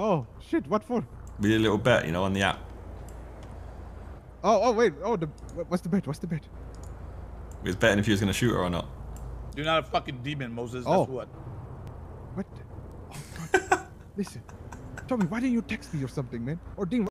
Oh shit! What for? We did a little bet, you know, on the app. Oh wait. Oh, what's the bet? What's the bet? We was betting if he was gonna shoot her or not. You're not a fucking demon, Moses. Oh. That's what. What? Oh god. Listen, Tommy, why didn't you text me or something, man? Or Dean,